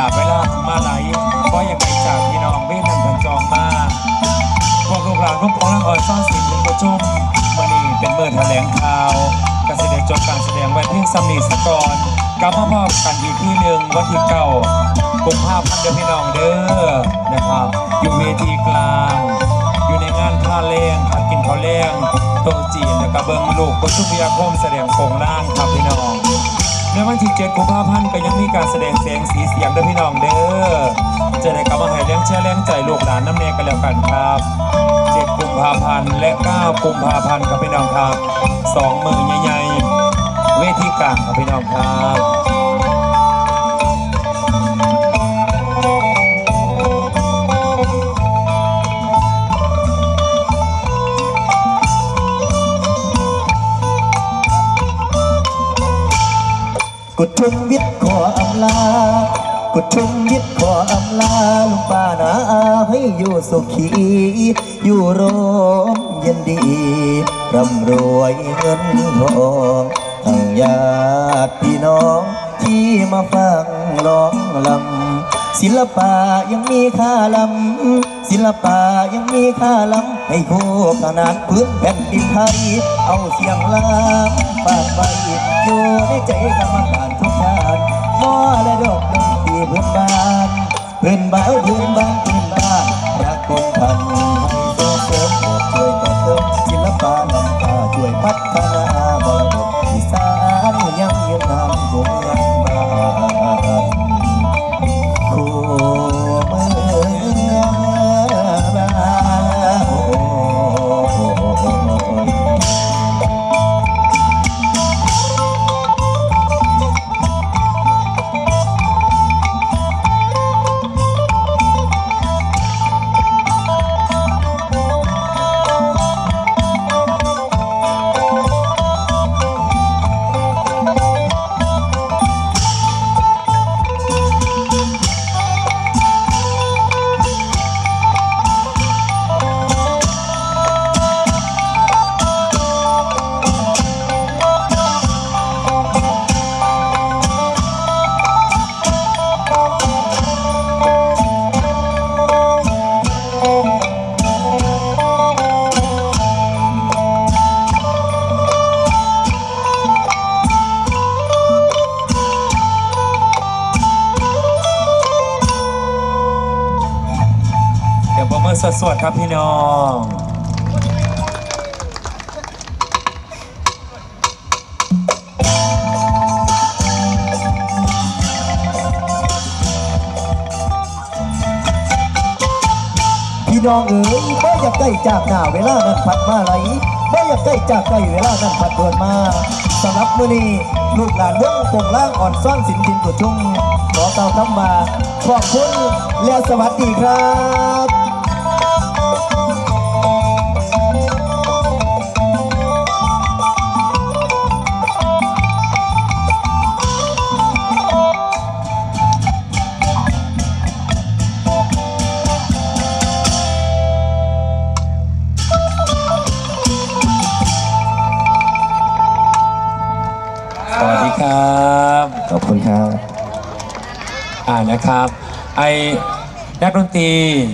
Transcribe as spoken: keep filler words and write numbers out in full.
าเวลามาไหลก็ยังไปจากพี่น้องเวทนันพันจองมาพวกลูกหลานก็พร้อมอ่อนซ่อนสิ่งหนึ่งประชุมวันนี้เป็นเมื่อแถลงข่าวการแสดงจบการแสดงไว้เพียงสำนีสกรกลับมาพบกันอีกที่หนึ่งวันที่เก้ากุมภาพันธ์เดือนพี่น้องเด้อนะครับอยู่เวทีกลางอยู่ในงานท่าแรงขัดกินข้าวแรงโต๊ะจีนและกระเบื้องลูกประชุมวิทยาคมแสดงโครงล่างครับพี่น้องในวันที่เจ็ดกุมภาพันธ์ก็ยังมีการแสดงเสียงสีเสียงด้วยพี่น้องเด้อจะได้กลับมาให้เลี้ยงเชื่อเลี้ยงใจลูกหลานน้ำเนยกันแล้วกันครับเจ็ดกุมภาพันธ์และเก้ากุมภาพันธ์ครับพี่น้องครับสองมือใหญ่ๆเวทีกลางครับพี่น้องครับกุชุมวิทย์ขออำลากุชุมวิทย์ขออำลาลุงป้านาให้อยู่สุขีอยู่โรมเย็นดีร่ำรวยเงินทองทั้งญาติพี่น้องที่มาฟังร้องลำศิลปะยังมีค่าลำศิลปะยังมีค่าลำให้คู่ขนานพื้นแผ่นดินไทยเอาเสียงลำปากไปอยู่ในใจกรรมการทุกชาติมอและดอกดนตรีพื้นบ้านพื้นบ้านพื้นบ้านพื้นบ้านรักคนพันให้ส่งเสริมช่วยต่อเติมศิลปะนำพาช่วยพัฒนามรดกอีสานยังยืนนำวงเงินบ้านคู่มือบ้านโอ้สวัสดีครับพี่น้องพี่น้องเอ๋ยบ่อยากใกล้จากหน้าเวลานั้นพัดมาไหลบ่อยากใกล้จากใกล้เวลานั้นพัดเดินมาสำหรับมื้อนี้ลูกหลานวงโป่งล่างอ่อนซ่อนสินดินกุชุ่มขอเก่าคำมาขอบคุณและสวัสดีครับสวัสดีครับขอบคุณครับอ่านะครับไอนักดนตรี